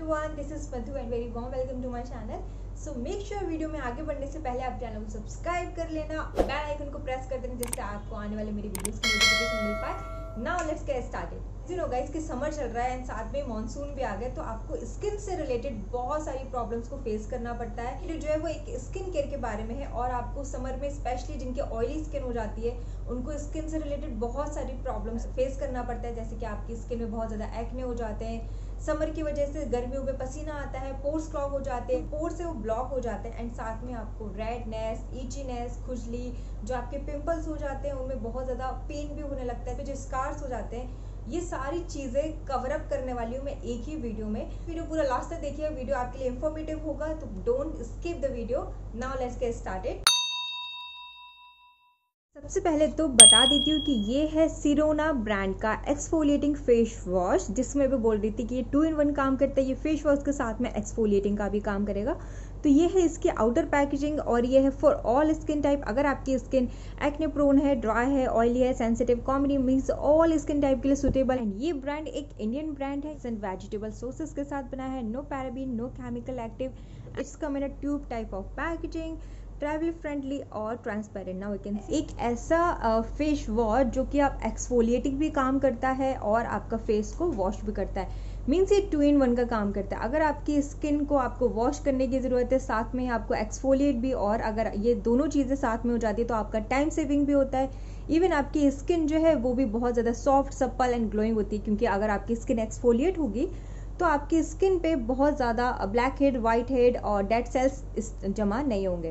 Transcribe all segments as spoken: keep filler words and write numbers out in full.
everyone, this is Madhu and very warm welcome to my channel. So make sure video में आगे बढ़ने से पहले आप चैनल को सब्सक्राइब कर लेना, बेल आइकन को प्रेस कर देना जिससे आपको आने वाले मेरी वीडियोस की नोटिफिकेशन मिल पाए। Now let's get started. You know guys कि समर चल रहा है एंड साथ में मॉनसून भी आ गया, तो आपको स्किन से रिलेटेड बहुत सारी प्रॉब्लम्स को फेस करना पड़ता है। वीडियो जो है वो एक स्किन केयर के बारे में है और आपको समर में स्पेशली जिनके ऑयली स्किन हो जाती है उनको स्किन से रिलेटेड बहुत सारी प्रॉब्लम्स फेस करना पड़ता है, जैसे कि आपकी स्किन में बहुत ज़्यादा एक्ने हो जाते हैं, समर की वजह से गर्मियों में पसीना आता है, पोर्स क्लॉग हो जाते हैं, पोर से वो ब्लॉक हो जाते हैं एंड साथ में आपको रेडनेस, इचीनेस, खुजली, जो आपके पिंपल्स हो जाते हैं उनमें बहुत ज़्यादा पेन भी होने लगता है, जो स्कार्स हो जाते हैं, ये सारी चीज़ें कवर अप करने वाली हूँ मैं एक ही वीडियो में। वीडियो पूरा लास्ट तक देखिए, वीडियो आपके लिए इंफॉर्मेटिव होगा, तो don't skip the video. Now let's get started. सबसे पहले तो बता देती हूँ कि ये है सिरोना ब्रांड का एक्सफोलिएटिंग फेस वॉश, जिसमें भी बोल रही थी कि ये टू इन वन काम करता है। ये फेस वॉश के साथ में एक्सफोलिएटिंग का भी काम करेगा। तो ये है इसकी आउटर पैकेजिंग और ये है फॉर ऑल स्किन टाइप। अगर आपकी स्किन एक्ने प्रोन है, ड्राई है, ऑयली है, sensitive, combination means all skin type के लिए सुटेबल है। ये ब्रांड एक इंडियन ब्रांड है, वेजिटेबल सोसेस के साथ बना है, no paraben, no chemical active. इसका मेरा tube type of packaging, travel friendly और transparent. Now we can see एक ऐसा फेस वॉश जो कि आप एक्सफोलिएटिंग भी काम करता है और आपका फेस को वॉश भी करता है। मीन्स ये टू इन वन का काम करता है। अगर आपकी स्किन को आपको वॉश करने की ज़रूरत है, साथ में आपको एक्सफोलिएट भी, और अगर ये दोनों चीज़ें साथ में हो जाती है तो आपका टाइम सेविंग भी होता है। इवन आपकी स्किन जो है वो भी बहुत ज़्यादा सॉफ्ट, सप्पल एंड ग्लोइंग होती है, क्योंकि अगर आपकी स्किन एक्सफोलिएट होगी तो आपकी स्किन पे बहुत ज़्यादा ब्लैक हेड, वाइट हेड और डेड सेल्स जमा नहीं होंगे।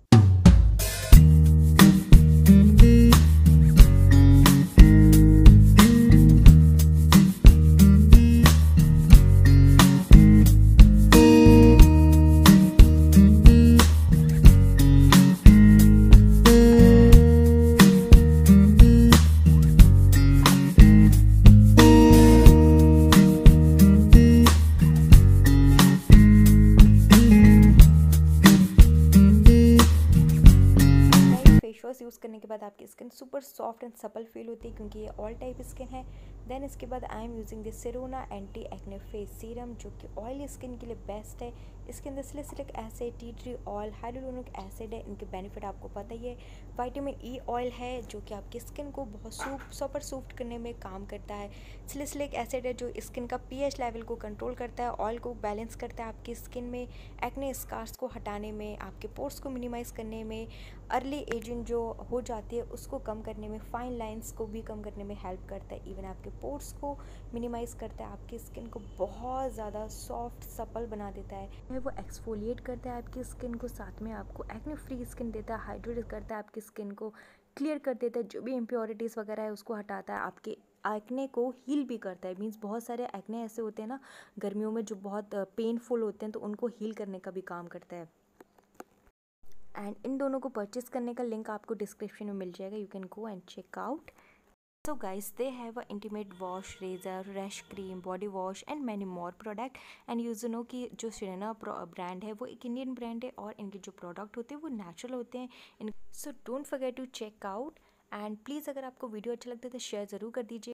वॉश यूज़ करने के बाद आपकी skin super soft and supple feel होती है, क्योंकि ये ऑल टाइप स्किन है। देन इसके बाद I am using this Sirona anti acne face serum, जो कि ऑयली स्किन के लिए बेस्ट है। इसके अंदर salicylic acid, tea tree oil, hyaluronic acid है। इनके बेनिफिट आपको पता ही है। विटामिन ई ऑयल है जो कि आपकी स्किन को बहुत सूप सुपर सॉफ्ट करने में काम करता है। सैलिसिलिक एसिड है जो स्किन का पीएच लेवल को कंट्रोल करता है, ऑयल को बैलेंस करता है आपकी स्किन में, एक्ने स्कार्स को हटाने में, आपके पोर्स को मिनिमाइज़ करने में, अर्ली एजिंग जो हो जाती है उसको कम करने में, फाइन लाइंस को भी कम करने में हेल्प करता है। इवन आपके पोर्स को मिनिमाइज़ करता है, आपकी स्किन को बहुत ज़्यादा सॉफ्ट, सपल बना देता है। वो एक्सफोलिएट करता है आपकी स्किन को, साथ में आपको एक्ने फ्री स्किन देता है, हाइड्रेट करता है आपकी स्किन को, क्लियर कर देता है, जो भी इम्प्योरिटीज़ वगैरह है उसको हटाता है, आपके एक्ने को हील भी करता है। मीन्स बहुत सारे एक्ने ऐसे होते हैं ना गर्मियों में जो बहुत पेनफुल होते हैं, तो उनको हील करने का भी काम करता है। एंड इन दोनों को परचेज करने का लिंक आपको डिस्क्रिप्शन में मिल जाएगा, you can go and check out. So guys, they have a intimate wash, razor, rash cream, body wash and many more product। and you know कि जो सिरोना ब्रांड है वो एक इंडियन ब्रांड है और इनके जो प्रोडक्ट होते हैं वो नेचुरल होते हैं। So don't forget to check out. And please अगर आपको वीडियो अच्छा लगता है तो शेयर ज़रूर कर दीजिए।